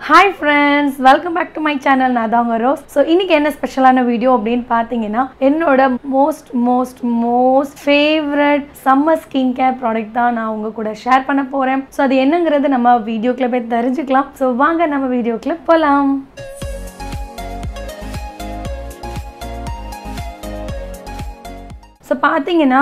Hi friends, welcome back to my channel. நான் தான் உங்க ரோஸ். So இன்னைக்கு என்ன ஸ்பெஷலான வீடியோ அப்படினு பாத்தீங்கன்னா என்னோட most favorite summer skincare product தான் நான் உங்க கூட ஷேர் பண்ண போறேன். So அது என்னங்கிறது நம்ம வீடியோக்குள்ள போய் தெரிஞ்சுக்கலாம். So வாங்க நம்ம வீடியோக்குள்ள போலாம். So பாத்தீங்கன்னா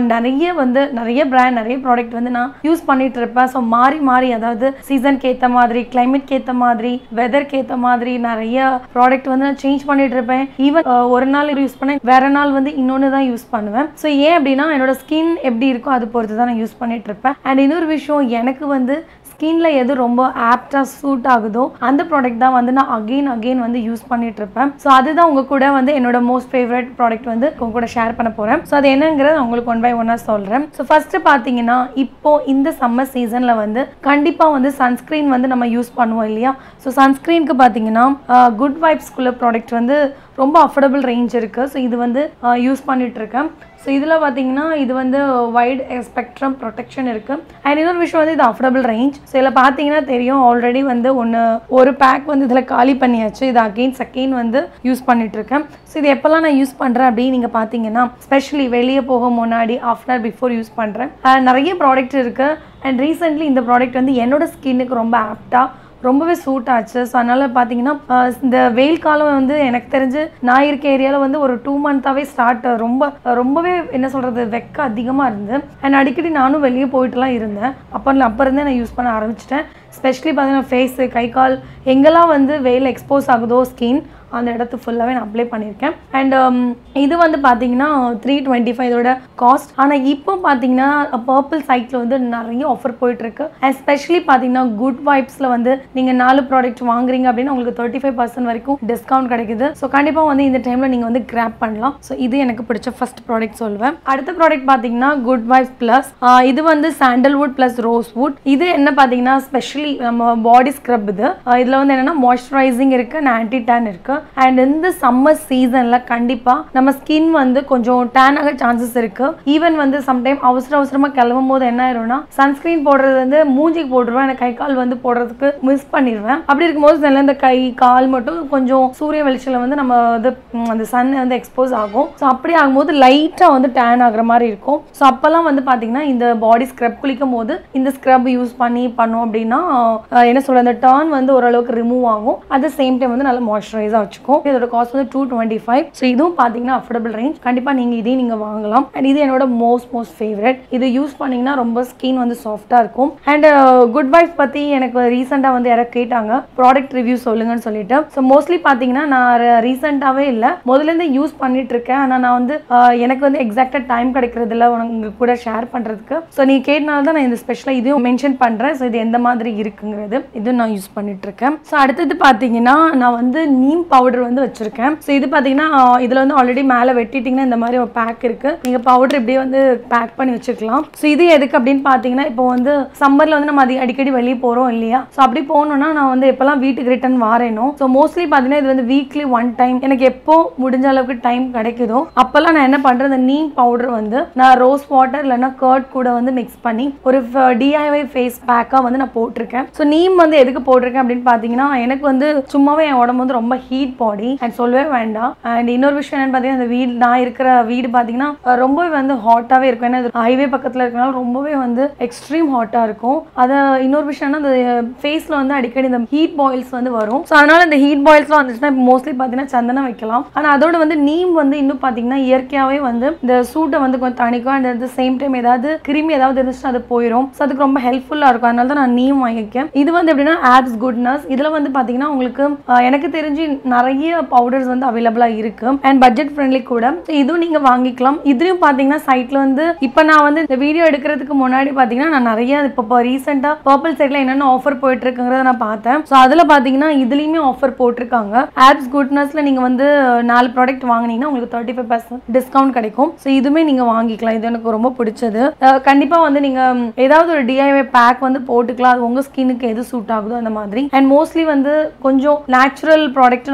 நிறைய பிராண்ட் நிறைய ப்ராடக்ட் வந்து நான் யூஸ் பண்ணிட்டு இருப்பேன். ஸோ மாறி அதாவது சீசனுக்கு ஏற்ற மாதிரி கிளைமேட்க்கு ஏற்ற மாதிரி வெதருக்கு ஏற்ற மாதிரி நிறைய ப்ராடக்ட் வந்து நான் சேஞ்ச் பண்ணிட்டு இருப்பேன். ஈவன் ஒரு நாள் யூஸ் பண்ணேன், வேற நாள் வந்து இன்னொன்று தான் யூஸ் பண்ணுவேன். ஸோ ஏன் அப்படின்னா என்னோட ஸ்கின் எப்படி இருக்கோ அது பொறுத்து தான் நான் யூஸ் பண்ணிட்டு இருப்பேன். அண்ட் இன்னொரு விஷயம், எனக்கு வந்து ஸ்கின்ல எது ரொம்ப ஆப்டா சூட் ஆகுதோ அந்த ப்ராடக்ட் தான் வந்து நான் அகைன் வந்து யூஸ் பண்ணிட்டு இருப்பேன். ஸோ அதுதான் உங்க கூட வந்து என்னோட மோஸ்ட் ஃபேவரட் ப்ராடக்ட் வந்து உங்க கூட ஷேர் பண்ண போறேன். ஸோ அது என்னங்கிறது உங்களுக்கு ஒன் பை ஒன்னா சொல்றேன். ஸோ ஃபர்ஸ்ட் பாத்தீங்கன்னா இப்போ இந்த சம்மர் சீசன்ல வந்து கண்டிப்பா வந்து சன்ஸ்கிரீன் வந்து நம்ம யூஸ் பண்ணுவோம் இல்லையா. ஸோ சன்ஸ்கிரீனுக்கு பாத்தீங்கன்னா குட் வைப்ஸ்குள்ள ப்ராடக்ட் வந்து ரொம்ப அஃபோர்டபுள் ரேஞ்ச் இருக்கு. ஸோ இது வந்து யூஸ் பண்ணிட்டு இருக்கேன். ஸோ இதில் பார்த்தீங்கன்னா இது வந்து வைட் ஸ்பெக்ட்ரம் ப்ரொடெக்ஷன் இருக்குது. அண்ட் இன்னொரு விஷயம் வந்து இது அஃபோர்டபுள் ரேஞ்ச். ஸோ இதில் பார்த்தீங்கன்னா தெரியும், ஆல்ரெடி வந்து ஒரு பேக் வந்து இதில் காலி பண்ணியாச்சு. இது அகெயின் செகண்ட் வந்து யூஸ் பண்ணிகிட்ருக்கேன். ஸோ இது எப்போல்லாம் நான் யூஸ் பண்ணுறேன் அப்படின்னு நீங்கள் பார்த்தீங்கன்னா ஸ்பெஷலி வெளியே போக முன்னாடி ஆஃப்டர் பிஃபோர் யூஸ் பண்ணுறேன். நிறைய ப்ராடக்ட் இருக்குது. அண்ட் ரீசெண்ட்லி இந்த ப்ராடக்ட் வந்து என்னோட ஸ்கின்னுக்கு ரொம்ப ஆப்டாக ரொம்பவே சூட் ஆச்சு. ஸோ அதனால் பார்த்தீங்கன்னா இந்த வெயில் காலம் வந்து எனக்கு தெரிஞ்சு நான் இருக்க ஏரியாவில் வந்து ஒரு 2 மந்த்தாகவே ரொம்பவே என்ன சொல்கிறது வெக்க அதிகமாக இருந்து. அண்ட் அடிக்கடி நானும் வெளியே போயிட்டுலாம் இருந்தேன். அப்போ இருந்தே நான் யூஸ் பண்ண ஆரம்பிச்சிட்டேன். ஸ்பெஷலி பார்த்தீங்கன்னா ஃபேஸு கை கால் எங்கெல்லாம் வந்து வெயில் எக்ஸ்போஸ் ஆகுதோ ஸ்கின் அந்த இடத்து ஃபுல்லாகவே நான் அப்ளை பண்ணியிருக்கேன். அண்ட் இது வந்து பார்த்தீங்கன்னா 325 இதோட காஸ்ட். ஆனால் இப்போ பார்த்தீங்கன்னா பர்பிள் சைட்டில் வந்து நிறைய ஆஃபர் போயிட்டுருக்கு. அண்ட் ஸ்பெஷலி பார்த்தீங்கன்னா குட் வைப்ஸில் வந்து நீங்கள் 4 ப்ராடக்ட் வாங்குறீங்க அப்படின்னா உங்களுக்கு 35% வரைக்கும் டிஸ்கவுண்ட் கிடைக்குது. ஸோ கண்டிப்பாக வந்து இந்த டைமில் நீங்கள் வந்து கிராப் பண்ணலாம். ஸோ இது எனக்கு பிடிச்ச ஃபர்ஸ்ட் ப்ராடக்ட் சொல்லுவேன். அடுத்த ப்ராடக்ட் பார்த்தீங்கன்னா குட் வைப்ஸ் ப்ளஸ். இது வந்து சாண்டல்வுட் ப்ளஸ் ரோஸ்வுட். இது என்ன பார்த்தீங்கன்னா ஸ்பெஷலி நம்ம பாடி ஸ்க்ரப். இதில் வந்து என்னென்னா மாய்ஸ்சரைசிங் இருக்குது அண்ட் ஆன்டி டேன் இருக்குது. அண்ட் இந்த சம்மர் சீசன்ல கண்டிப்பா நம்ம ஸ்கின் வந்து கொஞ்சம் டேன் ஆக சான்சஸ் இருக்கு. ஈவன் வந்து சம்டைம் அவசரமா கிளம்பும் போது என்ன ஆயிரும்னா சன்ஸ்கிரீன் போடுறது வந்து மூஞ்சிக்கு போட்டுருவேன், எனக்கு கை கால் வந்து போடுறதுக்கு மிஸ் பண்ணிடுவேன். அப்படி இருக்கும்போது இந்த கை கால் மட்டும் கொஞ்சம் சூரிய வெளிச்சல வந்து நம்ம வந்து அந்த சன் வந்து எக்ஸ்போஸ் ஆகும். ஸோ அப்படி ஆகும்போது லைட்டா வந்து டேன் ஆகுற மாதிரி இருக்கும். ஸோ அப்பெல்லாம் வந்து பாத்தீங்கன்னா இந்த பாடி ஸ்க்ரப் குளிக்கும் போது இந்த ஸ்க்ரப் யூஸ் பண்ணோம் அப்படின்னா என்ன சொல்ற அந்த டர்ன் வந்து ஓரளவுக்கு ரிமூவ் ஆகும். அட் த சேம் டைம் வந்து நல்ல மாய்ஸ்சரைஸா வச்சுக்கும். இதோட காஸ்ட் வந்து 225. ஸோ இதுவும் பார்த்தீங்கன்னா அஃபோர்டபுள் ரேஞ்ச். கண்டிப்பாக இதையும் நீங்கள் வாங்கலாம். அண்ட் இது என்னோட மோஸ்ட் ஃபேவரட். இது யூஸ் பண்ணீங்கன்னா ரொம்ப ஸ்கின் வந்து சாஃப்டாக இருக்கும். அண்ட் குட் வைப்ஸ் பற்றி எனக்கு ரீசெண்டாக வந்து யாராவது கேட்டாங்க ப்ராடக்ட் ரிவ்யூ சொல்லுங்கன்னு சொல்லிட்டு. ஸோ மோஸ்ட்லி பார்த்தீங்கன்னா நான் ரீசெண்டாகவே இல்லை, முதலேருந்து யூஸ் பண்ணிட்டு இருக்கேன். ஆனால் நான் வந்து எனக்கு வந்து எக்ஸாக்டாக டைம் கிடைக்கிறது இல்லை உங்க கூட ஷேர் பண்ணுறதுக்கு. ஸோ நீ கேட்டனால தான் நான் இந்த ஸ்பெஷலாக இதையும் மென்ஷன் பண்ணுறேன். ஸோ இது எந்த மாதிரி இருக்குங்கிறது இதுவும் நான் யூஸ் பண்ணிட்டு இருக்கேன். ஸோ அடுத்தது பார்த்தீங்கன்னா நான் வந்து நீம் பவுடர் வந்து வச்சிருக்கேன். ஸோ இது பார்த்தீங்கன்னா இதில் வந்து ஆல்ரெடி மேலே வெட்டிட்டிங்கன்னா இந்த மாதிரி ஒரு பேக் இருக்கு. நீங்கள் பவுடர் இப்படியே வந்து பேக் பண்ணி வச்சுக்கலாம். ஸோ இது எதுக்கு அப்படின்னு பார்த்தீங்கன்னா இப்போ வந்து சம்மரில் வந்து நம்ம அடிக்கடி வெளியே போகிறோம் இல்லையா. ஸோ அப்படி போகணுன்னா நான் வந்து எப்போல்லாம் வீட்டுக்கு ரிட்டர்ன் வாரேனோ ஸோ மோஸ்ட்லி பார்த்தீங்கன்னா இது வந்து வீக்லி 1 டைம் எனக்கு எப்போ முடிஞ்ச அளவுக்கு டைம் கிடைக்குதோ அப்போல்லாம் நான் என்ன பண்ணுறேன், இந்த நீம் பவுடர் வந்து நான் ரோஸ் வாட்டர் இல்லைன்னா கர்ட் கூட வந்து மிக்ஸ் பண்ணி ஒரு DIY ஃபேஸ் பேக்காக வந்து நான் போட்டிருக்கேன். ஸோ நீம் வந்து எதுக்கு போட்டிருக்கேன் அப்படின்னு பார்த்தீங்கன்னா எனக்கு வந்து சும்மாவே என் உடம்பு வந்து ரொம்ப ஹீட் பாடி அண்ட் சொல்லவே வேண்டாம். அண்ட் இன்னொரு விஷயம் என்னன்னு பார்த்தீங்கன்னா இந்த நான் இருக்கிற வீடு பார்த்தீங்கன்னா ரொம்பவே வந்து ஹாட்டாகவே இருக்கும். ஏன்னா ஹைவே பக்கத்தில் இருக்கனால ரொம்பவே வந்து எக்ஸ்ட்ரீம் ஹாட்டாக இருக்கும். அதை இன்னொரு விஷயம்னா அந்த ஃபேஸில் வந்து அடிக்கடி இந்த ஹீட் பாயில்ஸ் வந்து வரும். ஸோ அதனால இந்த ஹீட் பாயில்ஸ்லாம் வந்துச்சுன்னா இப்போ மோஸ்ட்லி பார்த்தீங்கன்னா சந்தனம் வைக்கலாம். ஆனால் அதோட வந்து நீம் வந்து இன்னும் பார்த்தீங்கன்னா இயற்கையாகவே வந்து இந்த சூட்டை வந்து கொஞ்சம் தணிக்கும். And at the same time ஏதாவது கிருமி ஏதாவது இருந்துச்சுன்னா அது போயிடும். ஸோ அதுக்கு ரொம்ப ஹெல்ப்ஃபுல்லாக இருக்கும். அதனால தான் நான் நீம் வாங்கியிருக்கேன். இது வந்து எப்படின்னா ஆப்ஸ் குட்னஸ். இதில் வந்து பார்த்தீங்கன்னா உங்களுக்கு எனக்கு தெரிஞ்சு நிறைய பவுடர்ஸ் வந்து அவைலபிளாக இருக்கு அண்ட் பட்ஜெட் ஃப்ரெண்ட்லி கூட. இதுவும் நீங்க வாங்கிக்கலாம். இதுலயும் பாத்தீங்கன்னா சைட்ல வந்து இப்போ நான் வந்து இந்த வீடியோ எடுக்கிறதுக்கு முன்னாடி பாத்தீங்கன்னா நான் நிறைய இப்போ ரீசெண்டா பர்பிள் சைட்ல என்னென்ன ஆஃபர் போயிட்டு இருக்குங்கிறத நான் பார்த்தேன். ஸோ அதுல பாத்தீங்கன்னா இதுலயுமே ஆஃபர் போட்டிருக்காங்க. ஆப்ஸ் குட்னஸ்ல நீங்க வந்து 4 ப்ராடக்ட் வாங்கினீங்கன்னா உங்களுக்கு 35% டிஸ்கவுண்ட் கிடைக்கும். ஸோ இதுவுமே நீங்க வாங்கிக்கலாம். இது எனக்கு ரொம்ப பிடிச்சது. கண்டிப்பா வந்து நீங்க ஏதாவது ஒரு DIY பேக் வந்து போட்டுக்கலாம். அது உங்க ஸ்கின்னுக்கு எது சூட் ஆகுதோ அந்த மாதிரி. அண்ட் மோஸ்ட்லி வந்து கொஞ்சம் நேச்சுரல் ப்ராடக்ட் நம்ம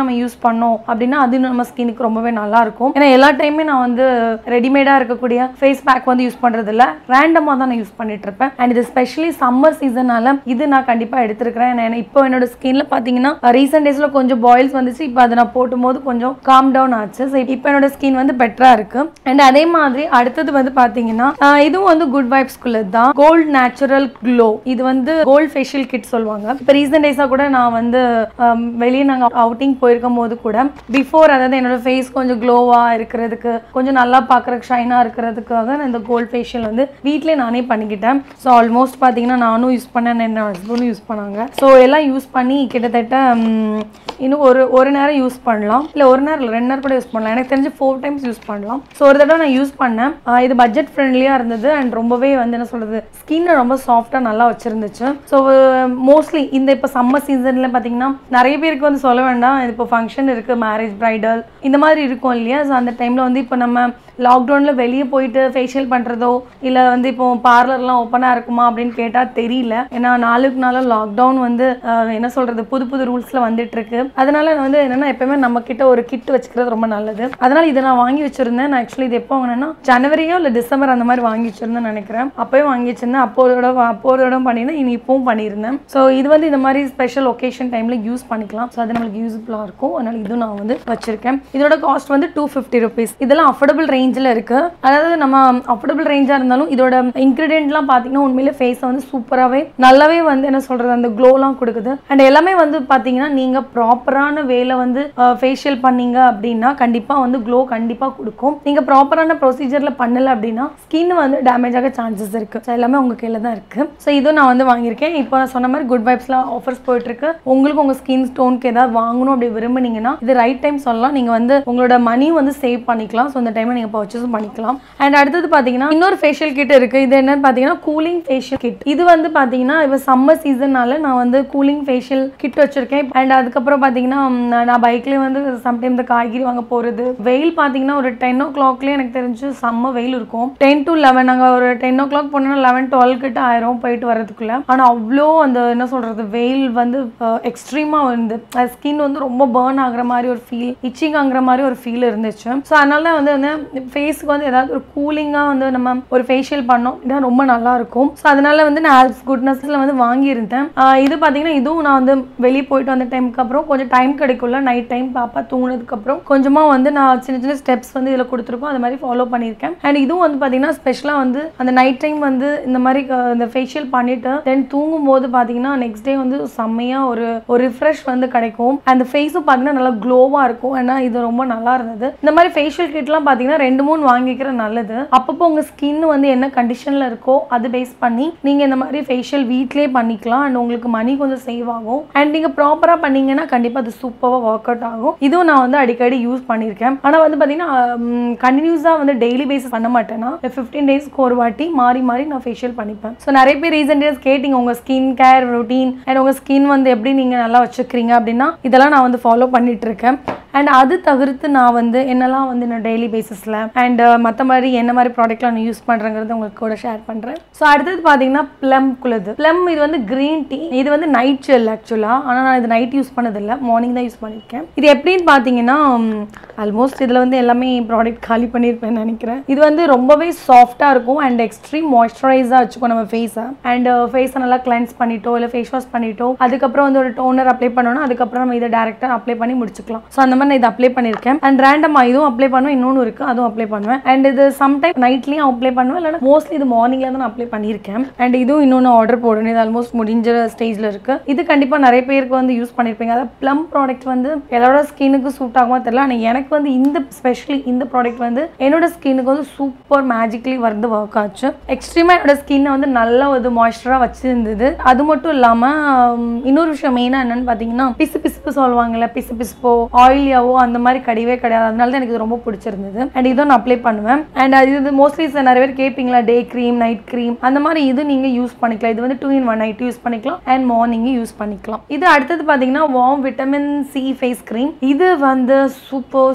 நம்ம யூஸ் பண்ணோம் அப்படின்னா அது நம்ம ஸ்கின்னுக்கு ரொம்பவே நல்லா இருக்கும். ஏன்னா எல்லா டைமே நான் வந்து ரெடிமேடா இருக்கக்கூடிய ஃபேஸ் பேக் வந்து யூஸ் பண்றது இல்ல, ரேண்டமா தான் நான் யூஸ் பண்ணிட்டு இருப்பேன். அண்ட் இது ஸ்பெஷலி சம்மர் சீசனால இது நான் கண்டிப்பா எடுத்துருக்கிறேன். ஏன்னா இப்போ என்னோட ஸ்கின்ல பாத்தீங்கன்னா ரீசெண்ட் டேஸ்ல கொஞ்சம் பாயில்ஸ் வந்துச்சு, இப்போ அதை நான் போட்டும்போது கொஞ்சம் காம் டவுன் ஆச்சு. இப்போ என்னோட ஸ்கின் வந்து பெட்டரா இருக்கு. அண்ட் அதே மாதிரி அடுத்தது வந்து பாத்தீங்கன்னா இதுவும் வந்து குட் வைப்ஸ்குள்ள தான் கோல்ட் நேச்சுரல் க்ளோ. இது வந்து கோல்ட் ஃபேஷியல் கிட் சொல்லுவாங்க. இப்போ ரீசெண்ட் டேஸா கூட நான் வந்து வெளியே நாங்க அவுட்டிங் போயிருக்கும் போது கூட பிஃபோர், அதாவது என்னோட ஃபேஸ் கொஞ்சம் க்ளோவா இருக்கிறதுக்கு, கொஞ்சம் நல்லா பார்க்கறதுக்கு ஷைனா இருக்கிறதுக்காக நான் இந்த கோல்ட் ஃபேஷியல் வந்து வீட்டிலே நானே பண்ணிக்கிட்டேன். ஸோ ஆல்மோஸ்ட் பார்த்தீங்கன்னா நானும் யூஸ் பண்ணேன், என்னோட ஹஸ்பண்டும் யூஸ் பண்ணாங்க. ஸோ எல்லாம் யூஸ் பண்ணி கிட்டத்தட்ட இன்னும் ஒரு நேரம் யூஸ் பண்ணலாம், இல்லை ஒரு நேரம் இல்லை 2 நேரம் கூட யூஸ் பண்ணலாம். எனக்கு தெரிஞ்சு 4 டைம்ஸ் யூஸ் பண்ணலாம். ஸோ ஒரு தடவை நான் யூஸ் பண்ணேன். இது பட்ஜெட் ஃப்ரெண்ட்லியாக இருந்தது அண்ட் ரொம்பவே வந்து என்ன சொல்கிறது ஸ்கின்னை ரொம்ப சாஃப்டாக நல்லா வச்சுருந்துச்சு. ஸோ மோஸ்ட்லி இந்த இப்போ சம்மர் சீசனில் பார்த்தீங்கன்னா நிறைய பேருக்கு வந்து சொல்ல வேண்டாம், இப்போ ஃபங்க்ஷன் இருக்குது, மேரேஜ், பிரைடல் இந்த மாதிரி இருக்கும் இல்லையா. ஸோ அந்த டைமில் வந்து இப்போ நம்ம லாக்டவுனில் வெளியே போயிட்டு ஃபேஷியல் பண்ணுறதோ இல்லை வந்து இப்போ பார்லர்லாம் ஓப்பனாக இருக்குமா அப்படின்னு கேட்டால் தெரியல. ஏன்னா நாளுக்கு நாளும் லாக்டவுன் வந்து என்ன சொல்கிறது புது ரூல்ஸில் வந்துட்டு இருக்கு. அதனால வந்து என்னென்னா எப்பயுமே நம்ம கிட்ட ஒரு கிட் வச்சுக்கிறது ரொம்ப நல்லது. அதனால இதை நான் வாங்கி வச்சிருந்தேன். நான் ஆக்சுவலி இது எப்போ வாங்கினேன்னா ஜனவரியோ இல்லை டிசம்பர் அந்த மாதிரி வாங்கி வச்சிருந்தேன் நினைக்கிறேன். அப்போயும் வாங்கி வச்சிருந்தேன், அப்போதோட பண்ணியிருந்தேன், இனி இப்பவும் பண்ணியிருந்தேன். ஸோ இது வந்து இந்த மாதிரி ஸ்பெஷல் ஒகேஷன் டைமில் யூஸ் பண்ணிக்கலாம். ஸோ அது நம்மளுக்கு யூஸ்ஃபுல்லாக இருக்கும். அதனால இதுவும் நான் வந்து வச்சிருக்கேன். இதோட காஸ்ட் வந்து 250 rupees. இதெல்லாம் அஃபோர்டபுள் ரேஞ்சில் இருக்கு. அதாவது நம்ம அஃபோர்டபுள் ரேஞ்சா இருந்தாலும் இதோட இன்கிரிடியன்ட்லாம் பார்த்தீங்கன்னா உண்மையிலே ஃபேஸை வந்து சூப்பராகவே நல்லாவே வந்து என்ன சொல்றது அந்த க்ளோலாம் கொடுக்குது. அண்ட் எல்லாமே வந்து பார்த்தீங்கன்னா நீங்கள் ப்ராப்பரான வேலை வந்து ஃபேஷியல் பண்ணீங்க அப்படின்னா கண்டிப்பாக வந்து க்ளோ கண்டிப்பாக கொடுக்கும். நீங்கள் ப்ராப்பரான ப்ரொசீஜரில் பண்ணலை அப்படின்னா ஸ்கின் வந்து டேமேஜ் ஆக சான்சஸ் இருக்குது. ஸோ எல்லாமே உங்கள் கையில் தான் இருக்குது. ஸோ இதுவும் நான் வந்து வாங்கியிருக்கேன். இப்போ நான் சொன்ன மாதிரி குட் வைப்ஸ்லாம் ஆஃபர்ஸ் போயிட்டுருக்கு. உங்களுக்கு உங்கள் ஸ்கின் ஸ்டோனுக்கு ஏதாவது வாங்கணும் அப்படி விரும்புனீங்கன்னா இது ரைட் டைம் சொல்லலாம். நீங்கள் வந்து உங்களோட மணி வந்து சேவ் பண்ணிக்கலாம். ஸோ இந்த டைமில் நீங்கள் பர்ச்சேஸும் பண்ணிக்கலாம். அண்ட் அடுத்தது பார்த்தீங்கன்னா இன்னொரு ஃபேஷியல் கிட் இருக்குது. இது என்னன்னு பார்த்தீங்கன்னா கூலிங் ஃபேஷியல் கிட். இது வந்து பார்த்தீங்கன்னா இப்போ சம்மர் சீசன்னால நான் வந்து கூலிங் ஃபேஷியல் கிட் வச்சிருக்கேன். அண்ட் அதுக்கப்புறம் பார்த்தீங்கன்னா நான் பைக்லேயே வந்து சம்டைம் இந்த காய்கறி வாங்க போகிறது, வெயில் பார்த்தீங்கன்னா ஒரு 10 o'clockலேயே எனக்கு தெரிஞ்சு செம்ம வெயில் இருக்கும். 10 to 11 நாங்கள் ஒரு 10 o'clock போனோம்னா 11-12 கிட்ட ஆயிரும் போயிட்டு வரதுக்குள்ள. ஆனால் அவ்வளோ அந்த என்ன சொல்கிறது வெயில் வந்து எக்ஸ்ட்ரீமாக வந்து ஸ்கின் வந்து ரொம்ப பேர்ன் ஆகுற மாதிரி ஒரு ஃபீல், இச்சிங் ஆகுற மாதிரி ஒரு ஃபீல் இருந்துச்சு. ஸோ அதனால வந்து ஃபேஸ்க்கு வந்து ஏதாவது ஒரு கூலிங்காக வந்து நம்ம ஒரு ஃபேஷியல் பண்ணோம் இதான் ரொம்ப நல்லா இருக்கும். ஸோ அதனால வந்து நான் ஆல்ஸ் குட்னஸ்ல வந்து வாங்கியிருந்தேன். இது பார்த்தீங்கன்னா இதுவும் நான் வந்து வெளியே போயிட்டு வந்த டைமுக்கு அப்புறம் கொஞ்சம் டைம் கிடைக்கும்ல, நைட் டைம் பாப்பா தூங்கினதுக்கு அப்புறம் கொஞ்சமாக வந்து நான் சின்ன சின்ன ஸ்டெப்ஸ் வந்து இதில் கொடுத்துருக்கோம், அது மாதிரி ஃபாலோ பண்ணியிருக்கேன். அண்ட் இதுவும் வந்து பார்த்தீங்கன்னா ஸ்பெஷலாக வந்து அந்த நைட் டைம் வந்து இந்த மாதிரி இந்த ஃபேஷியல் பண்ணிட்டு தென் தூங்கும் போது பார்த்தீங்கன்னா நெக்ஸ்ட் டே வந்து செம்மையாக ஒரு ரிஃப்ரெஷ் வந்து கிடைக்கும். அந்த ஃபேஸும் பார்த்தீங்கன்னா நல்லா க்ளோவாக இருக்கும். ஏன்னா இது ரொம்ப நல்லா இருந்தது. இந்த மாதிரி ஃபேஷியல் கிட்லாம் பார்த்தீங்கன்னா 2-3 வாங்கிக்கிற நல்லது. அப்பப்போ உங்கள் ஸ்கின் வந்து என்ன கண்டிஷனில் இருக்கோ அது பேஸ் பண்ணி நீங்கள் இந்த மாதிரி ஃபேஷியல் வீட்லேயே பண்ணிக்கலாம். அண்ட் உங்களுக்கு மணி கொஞ்சம் சேவ் ஆகும். அண்ட் நீங்கள் ப்ராப்பராக பண்ணீங்கன்னா கண்டிப்பாக அது சூப்பராக ஒர்க் அவுட் ஆகும். இதுவும் நான் வந்து அடிக்கடி யூஸ் பண்ணியிருக்கேன். ஆனால் வந்து பார்த்தீங்கன்னா கண்டினியூஸாக வந்து டெய்லி பேஸ் பண்ண மாட்டேன்னா 15 டேஸ்க்கு ஒரு வாட்டி மாறி மாறி நான் ஃபேஷியல் பண்ணிப்பேன். ஸோ நிறைய பேர் ரீசெண்ட் டேஸ் கேட்டிங்க உங்கள் ஸ்கின் கேர் ரொட்டீன் அண்ட் உங்கள் ஸ்கின் வந்து எப்படி நீங்கள் நல்லா வச்சுக்கிறீங்க அப்படின்னா இதெல்லாம் நான் வந்து ஃபாலோ பண்ணிட்டு இருக்கேன். அண்ட் அது தவிர்த்து நான் வந்து என்னெல்லாம் வந்து நான் டெய்லி பேசிஸில் அண்ட் மற்ற மாதிரி என்ன மாதிரி ப்ராடக்ட்லாம் நான் யூஸ் பண்ணுறேங்கிறது உங்களுக்கு கூட ஷேர் பண்ணுறேன். ஸோ அடுத்தது பார்த்தீங்கன்னா ப்ளம்குள்ளது. ப்ளம் இது வந்து க்ரீன் டீ. இது வந்து நைட் ஜெல் ஆக்சுவலாக. ஆனால் நான் இது நைட் யூஸ் பண்ணதில்லை, மார்னிங் தான் யூஸ் பண்ணியிருக்கேன். இது எப்படின்னு பார்த்தீங்கன்னா ஆல்மோஸ்ட் இதில் வந்து எல்லாமே ப்ராடக்ட் காலி பண்ணியிருப்பேன்னு நினைக்கிறேன். இது வந்து ரொம்பவே சாஃப்டாக இருக்கும் அண்ட் எக்ஸ்ட்ரீம் மாய்ஸ்சரைஸாக வச்சுக்கோ நம்ம ஃபேஸை. அண்ட் ஃபேஸை நல்லா கிளென்ஸ் பண்ணிட்டோ இல்லை ஃபேஸ் வாஷ் பண்ணிட்டோ அதுக்கப்புறம் வந்து ஒரு டோனர் அப்ளை பண்ணோன்னா அதுக்கப்புறம் நம்ம இதை டேரெக்டாக அப்ளை பண்ணி முடிச்சுக்கலாம். ஸோ அந்த மாதிரி நான் இதை அப்ளை பண்ணியிருக்கேன். அண்ட் ரேண்டமாக இதுவும் அப்ளை பண்ணுவேன், இன்னொன்று இருக்குது அதுவும் அப்ளை பண்ணுவேன். அண்ட் இது சம்டைம் நைட்லேயும் அப்ளை பண்ணுவேன், இல்லைனா மோஸ்ட்லி இது மார்னிங்கில் தான் நான் அப்ளை பண்ணியிருக்கேன். அண்ட் இதுவும் இன்னொன்று ஆர்டர் போடணும், இது ஆல்மோஸ்ட் முடிஞ்ச ஸ்டேஜில் இருக்குது. இது கண்டிப்பாக நிறைய பேருக்கு வந்து யூஸ் பண்ணியிருப்பீங்க. அதாவது ப்ளம் ப்ராடக்ட் வந்து எல்லாரோட ஸ்கின்னுக்கு சூட் ஆகுமா தெரியல. ஆனால் எனக்கு வந்து ஸ்பெஷலி இந்த ப்ராடக்ட் வந்து என்னோட ஸ்கின்னுக்கு வந்து சூப்பர் மேஜிக்லி வந்து ஒர்க் ஆச்சு. எக்ஸ்ட்ரீமாக என்னோட ஸ்கின்னை வந்து நல்லா ஒரு மாய்ஸ்சராக வச்சுருந்தது. அது மட்டும் இல்லாமல் இன்னொரு விஷயம் மெயினாக என்னன்னு பார்த்தீங்கன்னா பிசுப்பு சொல்லுவாங்கல்ல, பிசுப்போ ஆயிலியாவோ அந்த மாதிரி கிடையவே கிடையாது. அதனால தான் எனக்கு இது ரொம்ப பிடிச்சிருந்தது. அண்ட் இதுவும் நான் அப்ளை பண்ணுவேன். அண்ட் இது மோஸ்ட்லி நிறைய பேர் கேட்பீங்களா டே க்ரீம் நைட் க்ரீம் அந்த மாதிரி இது நீங்கள் யூஸ் பண்ணிக்கலாம். இது வந்து 2-in-1 நைட் யூஸ் பண்ணிக்கலாம் அண்ட் மார்னிங் யூஸ் பண்ணிக்கலாம். இது அடுத்தது பார்த்தீங்கன்னா warm vitamin C face cream. இது வந்து சூப்பர்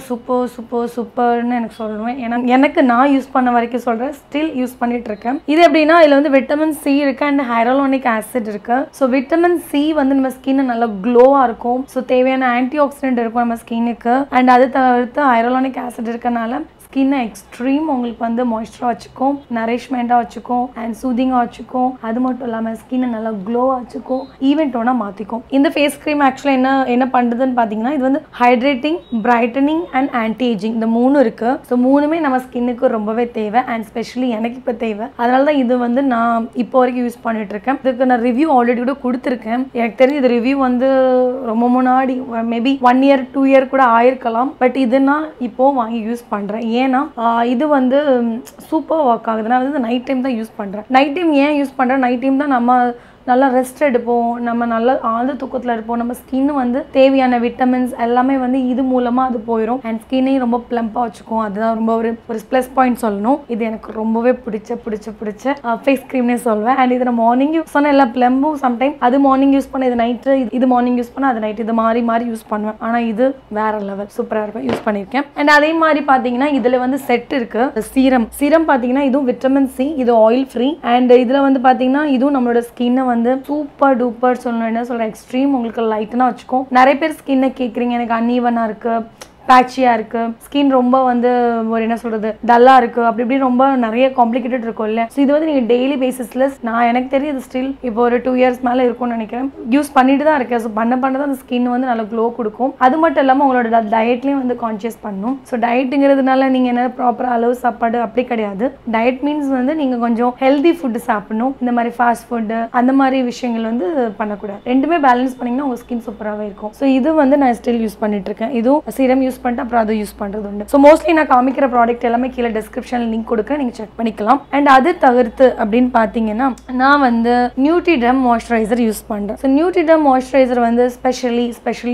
சூப்பர் சூப்பர் சூப்பர்னு எனக்கு சொல்லுவேன். ஏன்னா எனக்கு நான் யூஸ் பண்ண வரைக்கும் சொல்கிறேன், ஸ்டில் யூஸ் பண்ணிட்டு இருக்கேன். இது எப்படின்னா இதில் வந்து விட்டமின் சி இருக்குது அண்ட் ஹைரலானிக் ஆசிட் இருக்குது. ஸோ விட்டமின் சி வந்து நம்ம ஸ்கின் நல்லா க்ளோவாக இருக்கும். ஸோ தேவையான ஆன்டி ஆக்சிடென்ட் இருக்கும் நம்ம ஸ்கின்னுக்கு. அண்ட் அது தவிர்த்து ஹைரலானிக் ஆசிட் இருக்கனால ஸ்கின்னை எக்ஸ்ட்ரீம் உங்களுக்கு வந்து மாய்ஸ்சராக வச்சுக்கும், நரிஷ்மெண்ட்டாக வச்சுக்கும் அண்ட் சூதிங்காக வச்சுக்கும். அது மட்டும் இல்லாமல் ஸ்கின்னை நல்லா க்ளோவாக வச்சுக்கும், ஈவன் டோனாக மாற்றிக்கும். இந்த ஃபேஸ் க்ரீம் ஆக்சுவலாக என்ன பண்ணுறதுன்னு பார்த்தீங்கன்னா இது வந்து hydrating, brightening and anti aging இந்த 3 இருக்குது. ஸோ 3மே நம்ம ஸ்கின்னுக்கு ரொம்பவே தேவை அண்ட் ஸ்பெஷலி எனக்கு இப்போ தேவை. அதனால தான் இது வந்து நான் இப்போ வரைக்கும் யூஸ் பண்ணிட்டு இருக்கேன். இதுக்கு நான் ரிவ்யூ ஆல்ரெடி கூட கொடுத்துருக்கேன். எனக்கு தெரிஞ்சு இது ரிவ்யூ வந்து ரொம்ப முன்னாடி மேபி 1 year 2 year கூட ஆயிருக்கலாம். பட் இது நான் இப்போ வாங்கி யூஸ் பண்ணுறேன். ஏன்னா இது வந்து சூப்பர் ஒர்க் ஆகுது. நான் வந்து நைட் டைம் தான் யூஸ் பண்ணுறேன். நைட் டைம் ஏன் யூஸ் பண்ணுறேன், நைட் டைம் தான் நம்ம நல்லா ரெஸ்ட் எடுப்போம், நம்ம நல்லா ஆழ்ந்த தூக்கத்தில் இருப்போம். நம்ம ஸ்கின் வந்து தேவையான விட்டமின்ஸ் எல்லாமே வந்து இது மூலமாக அது போயிடும் அண்ட் ஸ்கின்னையும் ரொம்ப ப்ளம்பாக வச்சுக்கும். அதுதான் ரொம்ப ஒரு ப்ளஸ் பாயிண்ட் சொல்லணும். இது எனக்கு ரொம்பவே பிடிச்ச ஃபேஸ் க்ரீம்னே சொல்வேன். அண்ட் இது நான் மார்னிங் யூஸ் பண்ண எல்லா ப்ளம்பும் சம்டைம் அது மார்னிங் யூஸ் பண்ண, இது நைட்டு, இது மார்னிங் யூஸ் பண்ண, அது நைட், இது மாறி யூஸ் பண்ணுவேன். ஆனால் இது வேற லெவல், சூப்பராக இருக்கும், யூஸ் பண்ணியிருக்கேன். அண்ட் அதே மாதிரி பார்த்தீங்கன்னா இதில் வந்து செட் இருக்குது. சீரம் பார்த்தீங்கன்னா இதுவும் விட்டமின் சி, இது ஆயில் ஃப்ரீ. அண்ட் இதில் வந்து பார்த்தீங்கன்னா இதுவும் நம்மளோட ஸ்கின்னை வந்து சூப்பர் டூப்பர் சொல்லணும். என்ன சொல்ற, எக்ஸ்ட்ரீம் உங்களுக்கு லைட்டனா வச்சுக்கும். நிறைய பேர் ஸ்கின்னை கேட்குறீங்க, எனக்கு அன்ஈவனா இருக்கு, பேட்சியாக இருக்குது, ஸ்கின் ரொம்ப வந்து ஒரு என்ன சொல்கிறது டல்லாக இருக்குது, அப்படி இப்படி ரொம்ப நிறைய காம்ப்ளிகேட்டட் இருக்கும் இல்லை. ஸோ இது வந்து நீங்கள் டெய்லி பேசிஸில் நான் எனக்கு தெரியுது ஸ்டில் இப்போ ஒரு 2 years மேலே இருக்கும்னு நினைக்கிறேன், யூஸ் பண்ணிட்டு தான் இருக்கேன். ஸோ பண்ண தான் அந்த ஸ்கின் வந்து நல்லா க்ளோ கொடுக்கும். அது மட்டும் இல்லாமல் உங்களோட டயட்லேயும் வந்து கான்ஷியஸ் பண்ணணும். ஸோ டயட்டுங்கிறதுனால நீங்கள் என்ன ப்ராப்பர் அளவு சாப்பாடு அப்படி கிடையாது. டயட் மீன்ஸ் வந்து நீங்கள் கொஞ்சம் ஹெல்தி ஃபுட்டு சாப்பிடணும். இந்த மாதிரி ஃபாஸ்ட் ஃபுட்டு அந்த மாதிரி விஷயங்கள் வந்து பண்ணக்கூடாது. ரெண்டுமே பேலன்ஸ் பண்ணிங்கன்னா உங்கள் ஸ்கின் சூப்பராகவே இருக்கும். ஸோ இது வந்து நான் ஸ்டில் யூஸ் பண்ணிட்டு இருக்கேன். இதுவும் சீரம் யூஸ் பண்ணிட்டு அப்புறம் அதை யூஸ் பண்றது உண்டு. ஸோ மோஸ்ட்லி நான் காமிக்கிற ப்ராடக்ட் எல்லாமே கீழே டிஸ்கிரிப்ஷனில் லிங்க் கொடுக்குறேன், நீங்கள் செக் பண்ணிக்கலாம். அண்ட் அது தவிர்த்து அப்படின்னு பார்த்தீங்கன்னா நான் வந்து நியூட்ரிடம் மாய்ஸ்சரைசர் யூஸ் பண்ணுறேன். ஸோ நியூட்ரிடம் மாய்ஸ்சரைசர் வந்து ஸ்பெஷலி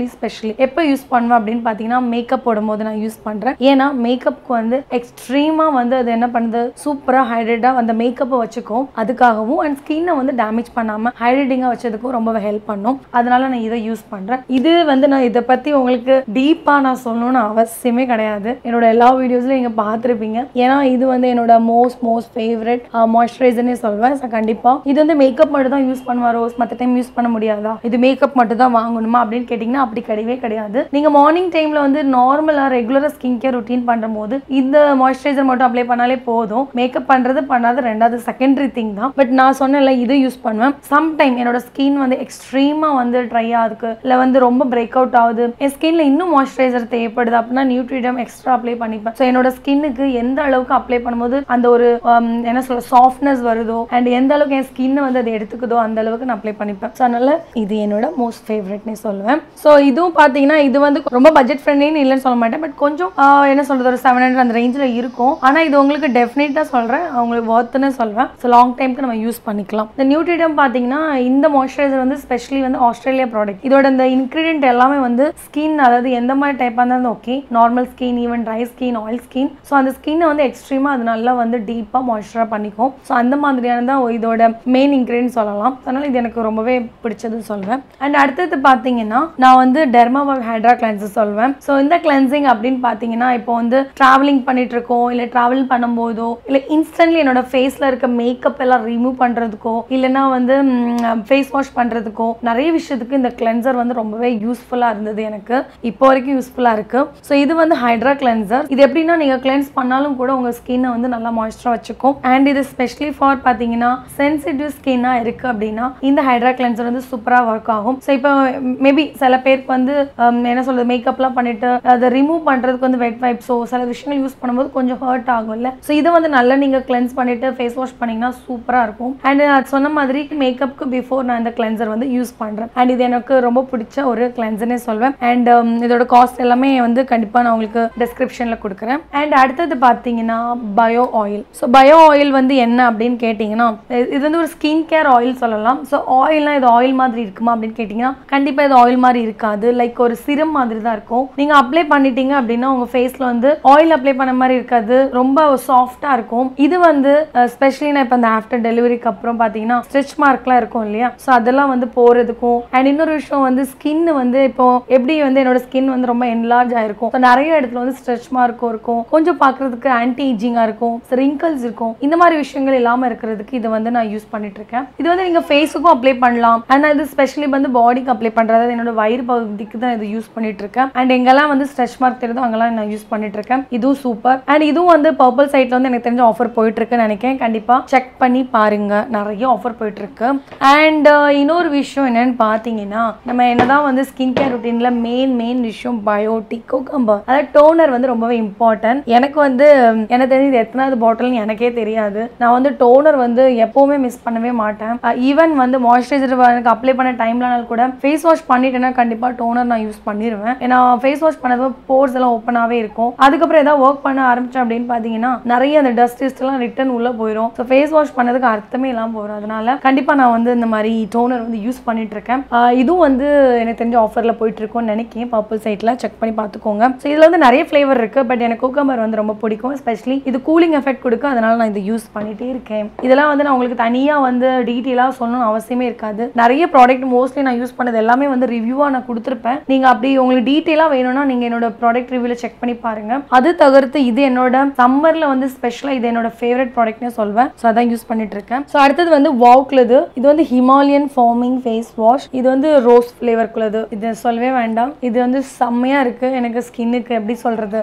எப்போ யூஸ் பண்ணுவேன் அப்படின்னு பார்த்தீங்கன்னா மேக்கப் போடும்போது நான் யூஸ் பண்ணுறேன். ஏன்னா மேக்கப்புக்கு வந்து எக்ஸ்ட்ரீமாக வந்து அது என்ன பண்ணுது, சூப்பராக ஹைட்ரேட்டாக அந்த மேக்கப்பை வச்சுக்கும். அதுக்காகவும் அண்ட் ஸ்கின்னை வந்து டேமேஜ் பண்ணாமல் ஹைட்ரேட்டிங்காக வச்சதுக்கும் ரொம்பவே ஹெல்ப் பண்ணும். அதனால நான் இதை யூஸ் பண்ணுறேன். இது வந்து நான் இதை பற்றி உங்களுக்கு டீப்பாக நான் சொல்லணும்னு அவசியமே கிடையாது. என்னோட எல்லா வீடியோஸ்லையும் நீங்கள் பார்த்துருப்பீங்க. ஏன்னா இது வந்து என்னோட மோஸ்ட் ஃபேவரட் மாய்ஸ்சரைசர்னே சொல்வேன். ஸோ கண்டிப்பாக இது வந்து மேக்கப் மட்டும் தான் யூஸ் பண்ணுவா ரோஸ், மற்ற டைம் யூஸ் பண்ண முடியாதா, இது மேக்கப் மட்டும் தான் வாங்கணுமா அப்படின்னு கேட்டிங்கன்னா அப்படி கிடையவே கிடையாது. நீங்கள் மார்னிங் டைமில் வந்து நார்மலாக ரெகுலராக ஸ்கின் கேர் ரொட்டீன் பண்ணும்போது இந்த மாய்ஸ்சரைசர் மட்டும் அப்ளை பண்ணாலே போதும். மேக்கப் பண்ணுறது பண்ணாத ரெண்டாவது செகண்டரி திங் தான். பட் நான் சொன்னல இது யூஸ் பண்ணுவேன். சம்டைம் என்னோட ஸ்கின் வந்து எக்ஸ்ட்ரீமாக வந்து ட்ரை ஆகுது, இல்லை வந்து ரொம்ப பிரேக் அவுட் ஆகுது, என் ஸ்கின்ல இன்னும் மாய்ஸ்சரைசர் தேவைப்படுது அப்படின்னா நியூட்ரிடம் எக்ஸ்ட்ரா அப்ளை பண்ணிப்பேன். ஸோ என்னோட ஸ்கின்னுக்கு எந்த அளவுக்கு அப்ளை பண்ணும்போது அந்த ஒரு என்ன சொல்ற சாஃப்ட்னஸ் வருதோ அண்ட் எந்த அளவுக்கு என் ஸ்கின் வந்து அதை எடுத்துக்குதோ அந்த அளவுக்கு நான் அப்ளை பண்ணிப்பேன். ஸோ அதனால இது என்னோட மோஸ்ட் ஃபேவரட்னே சொல்லுவேன். ஸோ இதுவும் பார்த்தீங்கன்னா இது வந்து ரொம்ப பட்ஜெட் ஃப்ரெண்ட்லின்னு இல்லைன்னு சொல்ல மாட்டேன். பட் கொஞ்சம் என்ன சொல்றது ஒரு 700 அந்த ரேஞ்சில் இருக்கும். ஆனால் இது உங்களுக்கு டெஃபினட்டாக சொல்கிறேன், உங்களுக்கு ஒர்த்துன்னு சொல்வேன். ஸோ லாங் டைம்க்கு நம்ம யூஸ் பண்ணிக்கலாம். இந்த நியூட்ரிடம் பார்த்தீங்கன்னா இந்த மாய்ஸ்சரைசர் வந்து ஸ்பெஷலி வந்து ஆஸ்திரேலியா ப்ராடக்ட். இதோட இந்த இன்கிரீடியன்ட் எல்லாமே வந்து ஸ்கின், அதாவது எந்த மாதிரி டைப்பாக இருந்தாலும் okay, normal skin, even dry skin, oil skin. So அந்த ஸ்கின்னை வந்து எக்ஸ்ட்ரீமாக அது நல்லா வந்து டீப்பாக மாய்ஸ்சராக பண்ணிக்கும். ஸோ அந்த மாதிரியான தான் இதோட மெயின் இன்கிரீடியன்ட் சொல்லலாம். அதனால இது எனக்கு ரொம்பவே பிடிச்சதுன்னு சொல்வேன். அண்ட் அடுத்தது பார்த்தீங்கன்னா நான் வந்து டெர்மாவால் ஹைட்ரா கிளென்சர் சொல்வேன். ஸோ இந்த கிளென்சிங் அப்படின்னு பார்த்தீங்கன்னா இப்போ வந்து ட்ராவலிங் பண்ணிட்டு இருக்கோம், இல்லை ட்ராவல் பண்ணும்போதோ, இல்லை இன்ஸ்டன்ட்லி என்னோட ஃபேஸில் இருக்க மேக்கப் எல்லாம் ரிமூவ் பண்ணுறதுக்கோ, இல்லைன்னா வந்து ஃபேஸ் வாஷ் பண்ணுறதுக்கோ நிறைய விஷயத்துக்கு இந்த கிளென்சர் வந்து ரொம்பவே யூஸ்ஃபுல்லாக இருந்தது. எனக்கு இப்போ வரைக்கும் யூஸ்ஃபுல்லாக இருக்கு. ஸோ இது வந்து ஹைட்ரா கிளென்சர். இது எப்படின்னா நீங்கள் கிளென்ஸ் பண்ணாலும் கூட உங்கள் ஸ்கின்னை வந்து நல்லா மாய்ஸ்சராக வச்சுக்கும். அண்ட் இது ஸ்பெஷலி ஃபார் பார்த்தீங்கன்னா சென்சிட்டிவ் ஸ்கின்னாக இருக்குது அப்படின்னா இந்த ஹைட்ரா கிளென்சர் வந்து சூப்பராக ஒர்க் ஆகும். ஸோ இப்போ மேபி சில பேருக்கு வந்து என்ன சொல்றது மேக்கப்லாம் பண்ணிட்டு அதை ரிமூவ் பண்ணுறதுக்கு வந்து வெட் வைப்ஸோ சில விஷயங்கள் யூஸ் பண்ணும்போது கொஞ்சம் ஹர்ட் ஆகும் இல்லை. ஸோ இதை வந்து நல்லா நீங்கள் கிளென்ஸ் பண்ணிட்டு ஃபேஸ் வாஷ் பண்ணிங்கன்னா சூப்பராக இருக்கும். அண்ட் நான் சொன்ன மாதிரி மேக்கப்புக்கு பிஃபோர் நான் இந்த கிளென்சர் வந்து யூஸ் பண்ணுறேன். அண்ட் இது எனக்கு ரொம்ப பிடிச்ச ஒரு கிளென்சர்னே சொல்வேன். அண்ட் இதோட காஸ்ட் எல்லாமே வந்து கண்டிப்பாக நான் உங்களுக்கு டிஸ்கிரிப்ஷனில் கொடுக்குறேன். அண்ட் அடுத்தது பார்த்தீங்கன்னா bio oil. So bio oil வந்து என்ன அப்படின்னு கேட்டிங்கன்னா இது வந்து ஒரு ஸ்கின் கேர் ஆயில் சொல்லலாம். ஸோ ஆயில்னா இது ஆயில் மாதிரி இருக்குமா அப்படின்னு கேட்டிங்கன்னா கண்டிப்பாக இது ஆயில் மாதிரி இருக்காது. லைக் ஒரு சிரம் மாதிரி தான் இருக்கும். நீங்கள் அப்ளை பண்ணிட்டீங்க அப்படின்னா உங்கள் ஃபேஸில் வந்து ஆயில் அப்ளை பண்ண மாதிரி இருக்காது, ரொம்ப சாஃப்டாக இருக்கும். இது வந்து ஸ்பெஷலி நான் இப்போ அந்த ஆஃப்டர் டெலிவரிக்கு அப்புறம் பார்த்தீங்கன்னா ஸ்ட்ரெச் மார்க்லாம் இருக்கும் இல்லையா, ஸோ அதெல்லாம் வந்து போகிறதுக்கும். அண்ட் இன்னொரு விஷயம் வந்து ஸ்கின் வந்து இப்போ எப்படி வந்து என்னோட ஸ்கின் வந்து ரொம்ப என்லார்ஜ் ஆயிருக்கும். நிறைய இடத்துல வந்து ஸ்ட்ரெச் மார்க்கும் இருக்கும், கொஞ்சம் பார்க்கறதுக்கு ஆன்டி ஏஜிங்கா இருக்கும், ரிங்கிள்ஸ் இருக்கும். இந்த மாதிரி விஷயங்கள் இல்லாம இருக்கிறதுக்கு இதை வந்து நான் யூஸ் பண்ணிட்டு இருக்கேன். இது வந்து நீங்க ஃபேஸுக்கும் அப்ளை பண்ணலாம். அண்ட் இது ஸ்பெஷலி வந்து பாடிக்கு அப்ளை பண்றது, என்னோட வயிறு பகுதிக்கு தான் இது யூஸ் பண்ணிட்டு இருக்கேன். அண்ட் எங்கெல்லாம் வந்து ஸ்ட்ரெச் மார்க் தெரியுதோ அங்கெல்லாம் நான் யூஸ் பண்ணிட்டு இருக்கேன். இதுவும் சூப்பர். அண்ட் இதுவும் வந்து பர்பிள் சைட்ல வந்து எனக்கு தெரிஞ்ச ஆஃபர் போயிட்டு இருக்குன்னு நினைக்கிறேன். கண்டிப்பா செக் பண்ணி பாருங்க, நிறைய ஆஃபர் போயிட்டு இருக்கு. அண்ட் இன்னொரு விஷயம் என்னன்னு பாத்தீங்கன்னா, நம்ம என்னதான் வந்து ஸ்கின் கேர் ரொட்டீன்ல மெயின் விஷயம் பயோட்டிக் குக்கும்பர், அதாவது டோனர் வந்து ரொம்பவே இம்பார்ட்டன்ட். எனக்கு வந்து எனக்கு தெரிஞ்சு இது எத்தனாவது பாட்டில்னு எனக்கே தெரியாது. நான் வந்து டோனர் வந்து எப்பவுமே மிஸ் பண்ணவே மாட்டேன். ஈவன் வந்து மாய்ஸ்சரைசர் எனக்கு அப்ளை பண்ண டைம்லனால கூட ஃபேஸ் வாஷ் பண்ணிட்டேன்னா கண்டிப்பா டோனர் நான் யூஸ் பண்ணிடுவேன். ஏன்னா ஃபேஸ் வாஷ் பண்ணது போர்ஸ் எல்லாம் ஓப்பனாவே இருக்கும். அதுக்கப்புறம் ஏதாவது ஒர்க் பண்ண ஆரம்பிச்சேன் அப்படின்னு பாத்தீங்கன்னா நிறைய அந்த டஸ்ட் எல்லாம் ரிட்டர்ன் உள்ள போயிடும். ஸோ ஃபேஸ் வாஷ் பண்ணதுக்கு அர்த்தமே இல்லாம போயிடும். அதனால கண்டிப்பா நான் வந்து இந்த மாதிரி டோனர் வந்து யூஸ் பண்ணிட்டு இருக்கேன். இதுவும் வந்து எனக்கு தெரிஞ்ச ஆஃபர்ல போயிட்டு இருக்கும்னு நினைக்கிறேன். பர்பிள் சைட்ல செக் பண்ணி பார்த்துக்கோங்க. ஸோ இதுல வந்து நிறைய ஃபிளேவர் இருக்கு. பட் எனக்கு குக்கும்பர் வந்து ரொம்ப பிடிக்கும். எஸ்பெஷலி இது கூலிங் எஃபெக்ட் கொடுக்கும். அதனால நான் இதை யூஸ் பண்ணிட்டே இருக்கேன். இதெல்லாம் வந்து நான் உங்களுக்கு தனியா வந்து டீட்டெயிலா சொல்லணும் அவசியமே இருக்காது. நிறைய ப்ராடக்ட் மோஸ்ட்லி நான் யூஸ் பண்ணது எல்லாமே வந்து ரிவ்யூவா நான் கொடுத்துருப்பேன். நீங்க அப்படி உங்களுக்கு டீட்டெயிலா வேணும்னா நீங்க என்னோட ப்ராடக்ட் ரிவ்யூல செக் பண்ணி பாருங்க. அது தவிர்த்து இது என்னோட சம்மர்ல வந்து ஸ்பெஷலா இது என்னோட ஃபேவரட் ப்ராடக்ட்னு சொல்வேன். ஸோ அதான் யூஸ் பண்ணிட்டு இருக்கேன். ஸோ அடுத்தது வந்து வாவ்க்குள்ளது. இது வந்து ஹிமாலயன் ஃபார்மிங் ஃபேஸ் வாஷ். இது வந்து ரோஸ் ஃபிளேவர்க்குள்ளது. இது சொல்லவே வேண்டாம். இது வந்து செம்மையா இருக்கு எனக்கு ஸ்கின்னுக்கு. எப்படி சொல்றது,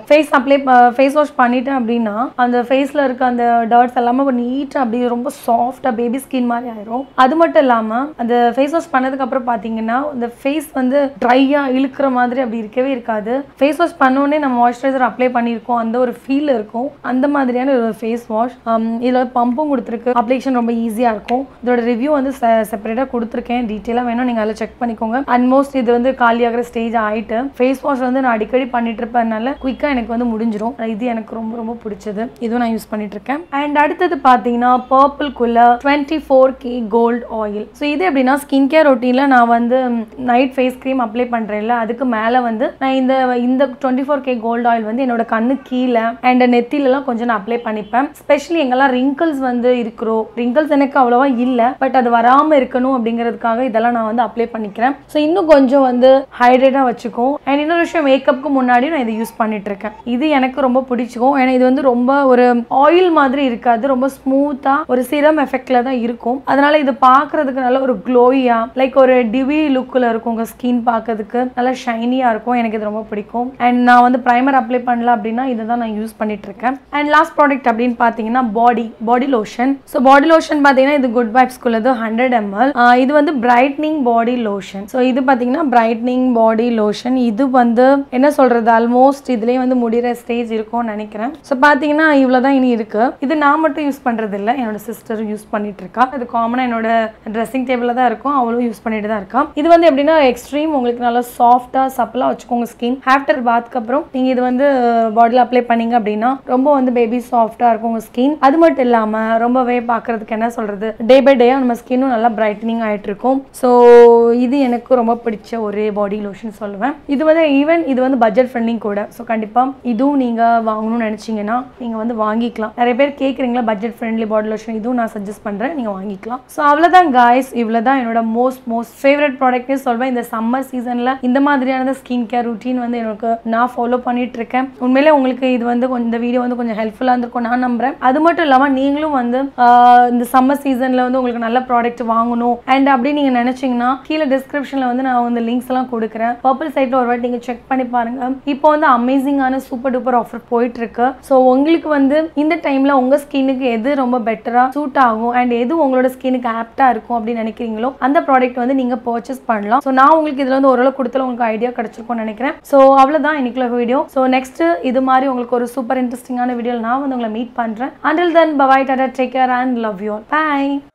ஃபேஸ் வாஷ் பண்ணிட்டேன் அப்படின்னா அந்த ஃபேஸ்ல இருக்க அந்த டர்ட்ஸ் எல்லாமே நீட்டா அப்படி ரொம்ப சாஃப்டா பேபி ஸ்கின் மாதிரி ஆயிரும். அது மட்டும் இல்லாம அந்த ஃபேஸ் வாஷ் பண்ணதுக்கு அப்புறம் பாத்தீங்கன்னா இந்த ஃபேஸ் வந்து ட்ரையா இழுக்கிற மாதிரி அப்படி இருக்கவே இருக்காது. ஃபேஸ் வாஷ் பண்ணோடனே நம்ம மாய்ஸ்சரைசர் அப்ளை பண்ணியிருக்கோம், அந்த ஒரு ஃபீல் இருக்கும். அந்த மாதிரியான ஒரு ஃபேஸ் வாஷ். இதுல பம்பும் கொடுத்துருக்கு, அப்ளிகேஷன் ரொம்ப ஈஸியா இருக்கும். இதோட ரிவ்யூ வந்து செப்பரேட்டா கொடுத்துருக்கேன். டீட்டெயிலா வேணும் நீங்க அதில் செக் பண்ணிக்கோங்க. அல்மோஸ்ட் இது வந்து காலியாகிற ஸ்டேஜ் ஆயிட்டு. ஃபேஸ் வாஷ் வந்து நான் அடிக்கடி பண்ணிட்டு இருப்பேனால குயிக்கா எனக்கு வந்து முடிஞ்சிடும். இது எனக்கு ரொம்ப ரொம்ப பிடிச்சது. இதுவும் நான் யூஸ் பண்ணிட்டு இருக்கேன். அண்ட் அடுத்தது பாத்தீங்கன்னா பர்பிள் குள்ள 24K கோல்ட் ஆயில். ஸோ இது எப்படின்னா ஸ்கின் கேர் ரொட்டீன்ல நான் வந்து நைட் ஃபேஸ் கிரீம் அப்ளை பண்றேன்ல, அதுக்கு மேல வந்து நான் இந்த 24K கோல்ட் ஆயில் வந்து என்னோட கண்ணு கீழே அண்ட் நெத்திலெல்லாம் கொஞ்சம் நான் அப்ளை பண்ணிப்பேன். ஸ்பெஷலி எங்கெல்லாம் ரிங்கிள்ஸ் வந்து இருக்கிறோம், ரிங்கிள்ஸ் எனக்கு அவ்வளவா இல்லை, பட் அது வராம இருக்கணும் அப்படிங்கிறதுக்காக இதெல்லாம் நான் வந்து அப்ளை பண்ணிக்கிறேன். ஸோ இன்னும் கொஞ்சம் வந்து ஹைட்ரேட்டா வச்சுக்கும். அண்ட் இன்னொரு விஷயம், மேக்கப்புக்கு முன்னாடி நான் இதை யூஸ் பண்ணிட்டு இருக்கேன். இது எனக்கு ரொம்ப பிடிச்சிக்கும். ஏன்னா இது வந்து ரொம்ப ஒரு ஆயில் மாதிரி இருக்காது, ரொம்ப ஸ்மூத்தா ஒரு சிரம் எஃபெக்ட்ல தான் இருக்கும். அதனால இது பாக்குறதுக்கு நல்ல ஒரு க்ளோயா லைக் ஒரு டிவி லுக்ல இருக்கும். உங்க ஸ்கின் பார்க்கிறதுக்கு நல்லா ஷைனியா இருக்கும். எனக்கு இது ரொம்ப பிடிக்கும். அண்ட் நான் வந்து பிரைமர் அப்ளை பண்ணல அப்படின்னா இதை தான் நான் யூஸ் பண்ணிட்டு இருக்கேன். அண்ட் லாஸ்ட் ப்ராடக்ட் அப்படின்னு பாத்தீங்கன்னா body lotion. So body lotion பாத்தீங்கன்னா இது குட் வைப்ஸ் குள்ளது 100 ml. இது வந்து பிரைட்னிங் பாடி லோஷன். ஸோ இது பாத்தீங்கன்னா பிரைட்னிங் பாடி லோஷன். இது வந்து என்ன சொல்றது, ஆல்மோஸ்ட் இதுலயே வந்து முடிகிற ஸ்டேஜ் இருக்கும்னு நினைக்கிறேன். ஸோ பாத்தீங்கன்னா இவ்வளவுதான் இனி இருக்கு. இது நான் மட்டும் யூஸ் பண்றது இல்லை, என்னோட சிஸ்டரும் யூஸ் பண்ணிட்டு இருக்கா. இது காமனா என்னோட ட்ரெஸ்ஸிங் டேபிள்ல தான் இருக்கும், அவளும் யூஸ் பண்ணிட்டு தான் இருக்கா. இது வந்து எப்படின்னா எக்ஸ்ட்ரீம் உங்களுக்கு நல்லா சாஃப்டா சப்பலா வச்சுக்கோங்க ஸ்கின். ஆஃப்டர் பாத்க்கு அப்புறம் நீங்க இது வந்து பாடியில் அப்ளை பண்ணீங்க அப்படின்னா ரொம்ப வந்து பேபி சாஃப்டா இருக்கும் உங்க ஸ்கின். அது மட்டும் இல்லாம ரொம்பவே பாக்குறதுக்கு என்ன சொல்றது, டே பை டே நம்ம ஸ்கின்னும் நல்லா பிரைட்டனிங் ஆயிட்டு இருக்கும். ஸோ இது எனக்கு ரொம்ப பிடிச்ச ஒரு பாடி லோஷன் சொல்லுவேன். இது வந்து ஈவன் இது வந்து பட்ஜெட் ஃப்ரெண்ட்லி கூட. ஸோ கண்டிப்பா இதுவும் நீங்க வாங்கணும்னு நினைச்சீங்கன்னா நீங்க வந்து வாங்கிக்கலாம். நிறைய பேர் கேட்குறீங்களா பட்ஜெட் ஃப்ரெண்ட்லி பாடி லோஷன், இதுவும் நான் சஜஸ்ட் பண்றேன், நீங்க வாங்கிக்கலாம். ஸோ அவ்வளவுதான் காய்ஸ், இவ்வளவுதான் என்னோட மோஸ்ட் ஃபேவரட் ப்ராடக்ட்னு சொல்வேன். இந்த சம்மர் சீசன்ல இந்த மாதிரியான ஸ்கின் கேர் ரூட்டீன் வந்து எனக்கு நான் ஃபாலோ பண்ணிட்டு இருக்கேன். உண்மையிலே உங்களுக்கு இது வந்து இந்த வீடியோ வந்து கொஞ்சம் ஹெல்ப்ஃபுல்லா இருந்திருக்கும் நான் நம்புறேன். அது மட்டும் இல்லாம நீங்களும் வந்து இந்த சம்மர் சீசன்ல வந்து உங்களுக்கு நல்ல ப்ராடக்ட் வாங்கணும் அண்ட் அப்படி நீங்க நினைச்சீங்கன்னா கீழே டிஸ்கிரிப்ஷன்ல வந்து நான் வந்து லிங்க்ஸ் எல்லாம் கொடுக்குறேன். பர்பிள் சைட்ல ஒரு வாட்டி நீங்க செக் பண்ணி பாருங்க. இப்போ வந்து அமேசிங்கான சூப்பர் டூப்பர் ஆஃபர் போயிட்டு இருக்கு. ஸோ உங்களுக்கு வந்து இந்த டைம்ல உங்க ஸ்கின்னுக்கு எது ரொம்ப பெட்டரா சூட் ஆகும் அண்ட் எது உங்களோட ஸ்கின்னுக்கு ஆப்டா இருக்கும் அப்படின்னு நினைக்கிறீங்களோ அந்த ப்ராடக்ட் வந்து நீங்க பர்ச்சேஸ் பண்ணலாம். ஸோ நான் உங்களுக்கு இதுல வந்து ஓரளவு கொடுத்தாலும் உங்களுக்கு ஐடியா கிடைச்சிருக்கும்னு நினைக்கிறேன். ஸோ அவ்வளவுதான் இன்னைக்குள்ள வீடியோ. ஸோ நெக்ஸ்ட் இது மாதிரி உங்களுக்கு ஒரு சூப்பர் இன்ட்ரெஸ்டிங்கான வீடியோ நான் வந்து உங்களை மீட் பண்றேன். Until then, bye tata, take care and love you all. Bye.